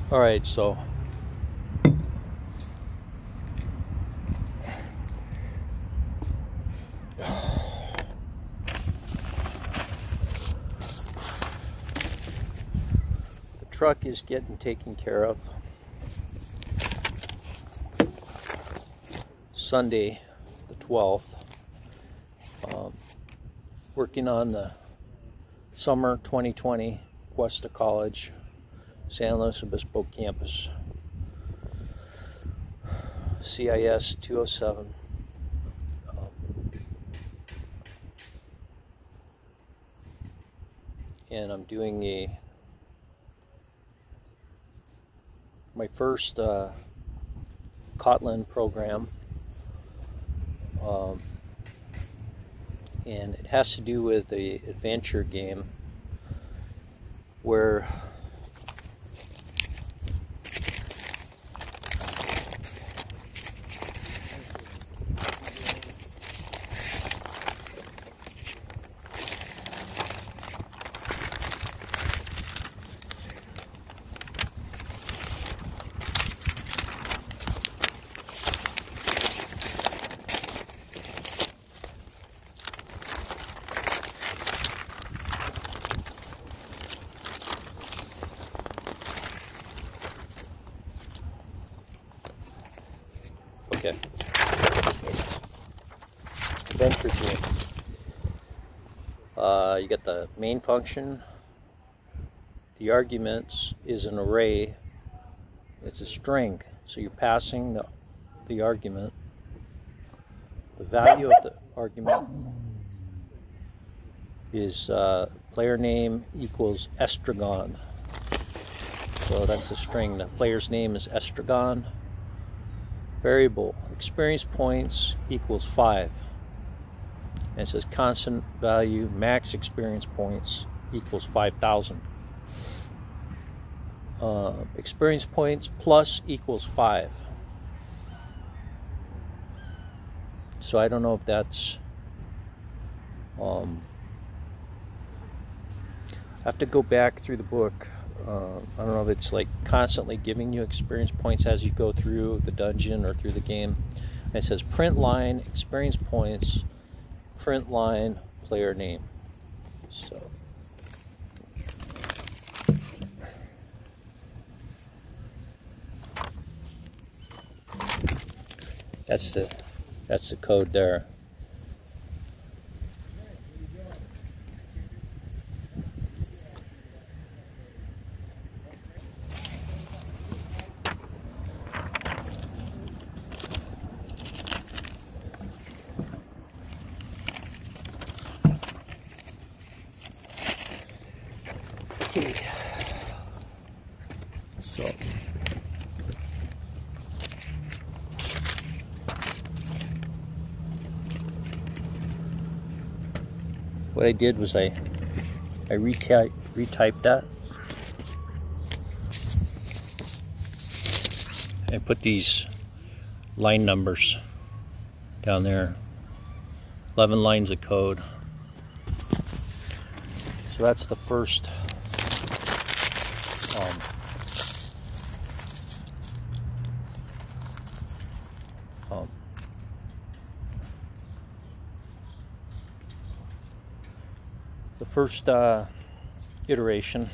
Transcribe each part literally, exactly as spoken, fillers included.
All right, so the truck is getting taken care of. Sunday the twelfth, um, working on the summer twenty twenty Cuesta College San Luis Obispo campus, C I S two oh seven. Um, and I'm doing a my first uh, Kotlin program, um, and it has to do with the adventure game where Okay. Adventure game. Uh, you got the main function. The arguments is an array. It's a string. So you're passing the, the argument. The value of the argument is uh, player name equals Estragon. So that's the string. The player's name is Estragon. Variable experience points equals five, and it says constant value max experience points equals five thousand. Uh, experience points plus equals five. So I don't know if that's um, I have to go back through the book. Uh, I don't know if it's like constantly giving you experience points as you go through the dungeon or through the game. And it says print line, experience points, print line, player name. So that's the that's the code there. Okay, so what I did was I I retyped retyped that. I put these line numbers down there, eleven lines of code. So that's the first. Um, um, the first uh, iteration.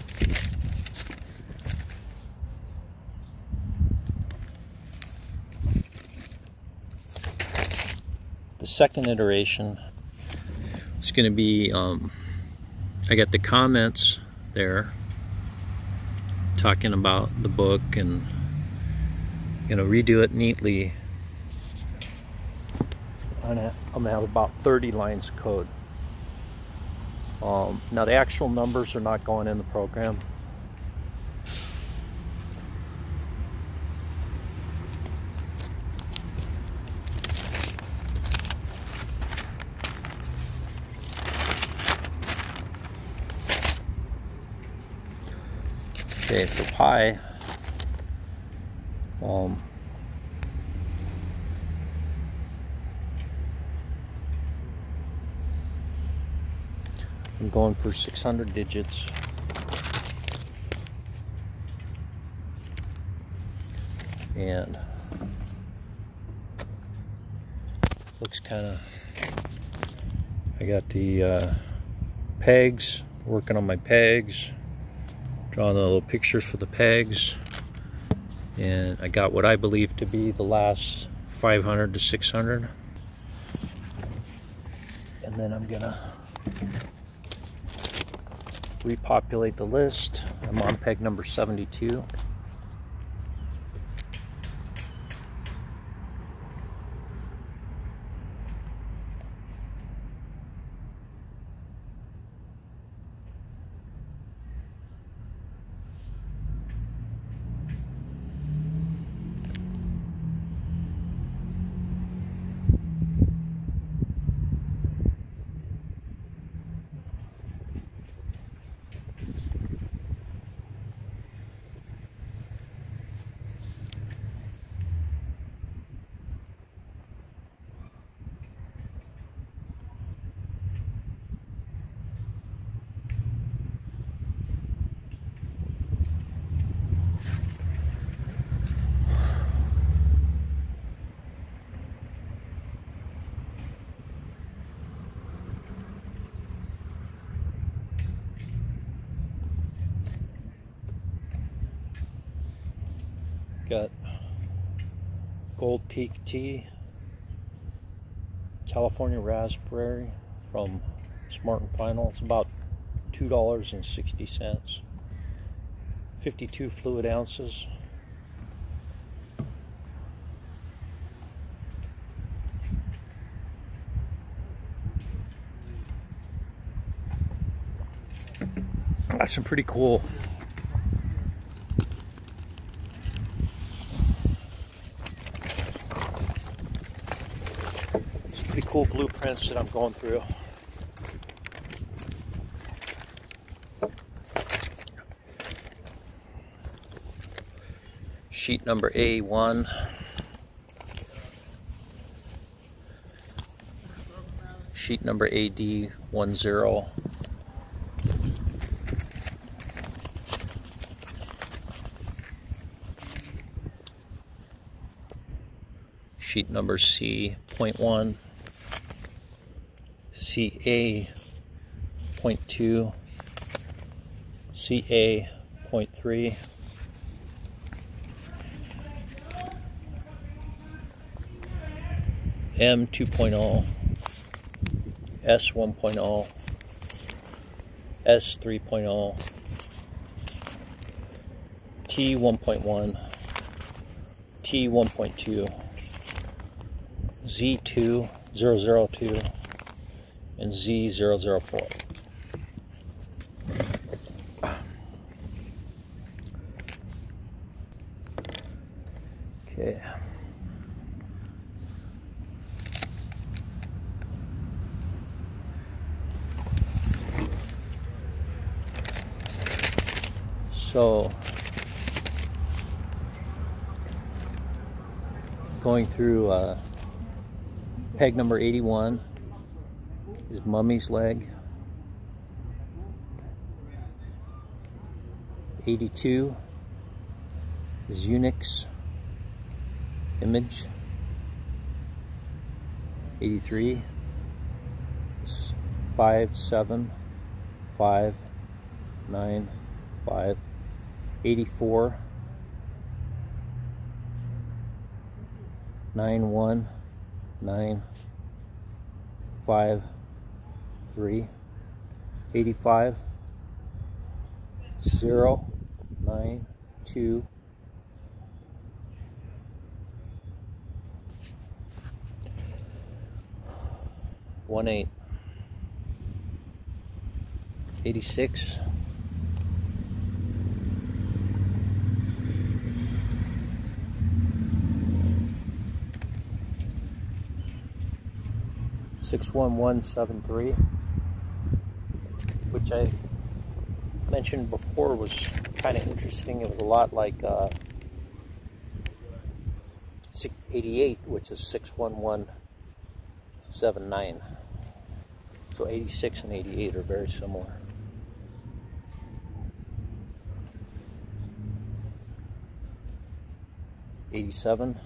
The second iteration is going to be, um, I got the comments there talking about the book, and you know, redo it neatly. I'm gonna, I'm gonna have about thirty lines of code. Um, now the actual numbers are not going in the program. Okay, for pi, um, I'm going for six hundred digits. and looks kind of, I got the uh, pegs, working on my pegs, drawing the little pictures for the pegs, and I got what I believe to be the last five hundred to six hundred, and then I'm gonna repopulate the list. I'm on peg number seventy-two. Got Gold Peak Tea, California Raspberry from Smart and Final. It's about two dollars and sixty cents. fifty-two fluid ounces. That's some pretty cool pretty cool blueprints that I'm going through. Sheet number A one. Sheet number A D ten. Sheet number C point one. C A point two. C A point three. M two point oh, S one point oh, S three point oh, T one point one, T one point two, Z two zero zero two, and Z zero zero four. Okay. So, going through uh, peg number eighty-one is Mummy's Leg. eighty-two is Eunuch's Image. eighty-three is five seven five nine five. eighty-four, nine one nine five three, eighty-five, zero nine two, one eight, eighty-six, six one one seven three, which I mentioned before was kind of interesting. It was a lot like uh, eighty-eight, which is six one one seven nine. So eighty-six and eighty-eight are very similar. eighty-seven.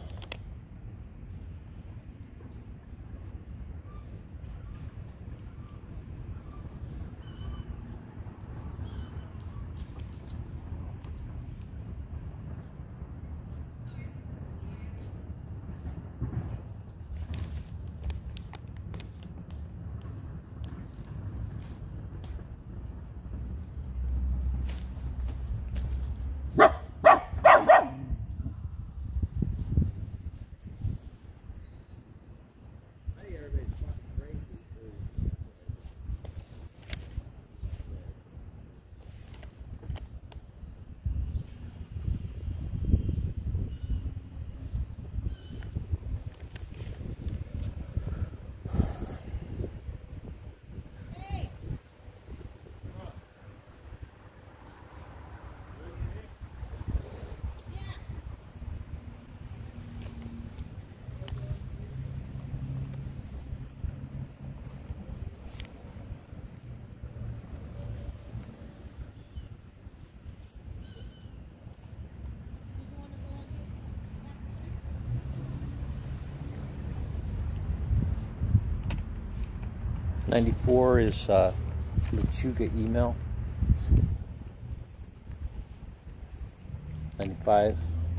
ninety-four is uh, Lechuga email. ninety-five.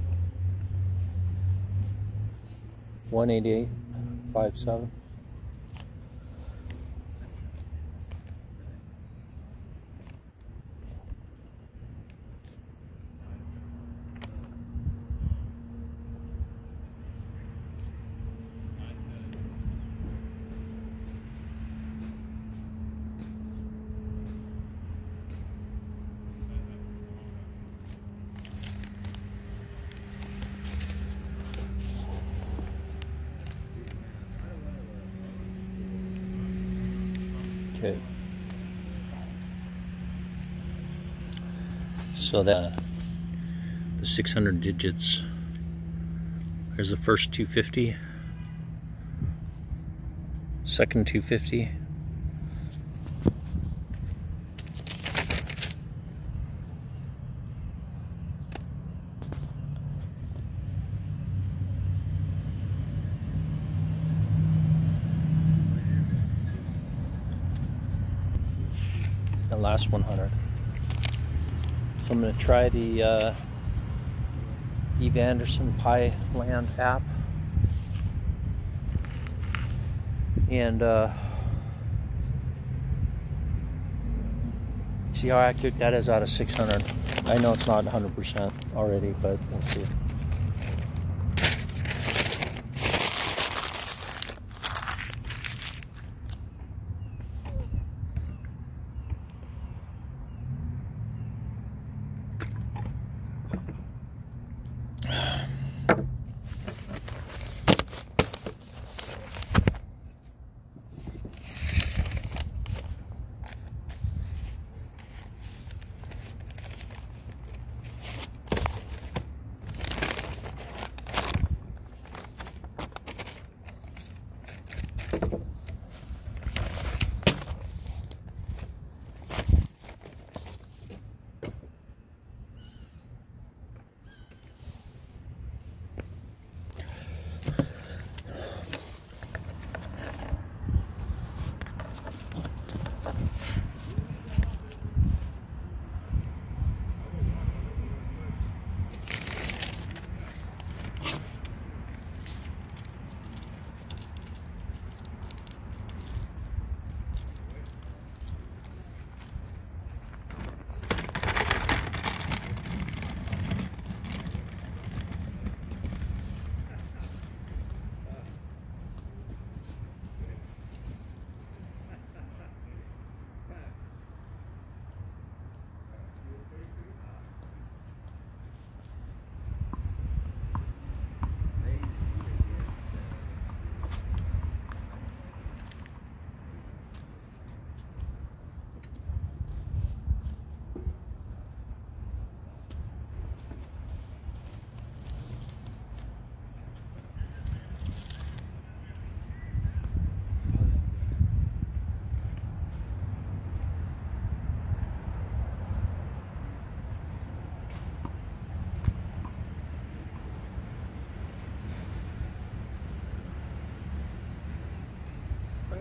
one eighty-eight fifty-seven. Okay. So that the six hundred digits. There's the first two fifty, second two fifty, and last one hundred. So I'm going to try the uh, Eve Anderson Pi Land app, and uh, see how accurate that is out of six hundred. I know it's not one hundred percent already, but we'll see.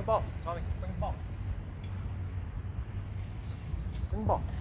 ball. Tommy, bring the ball. Bring the ball.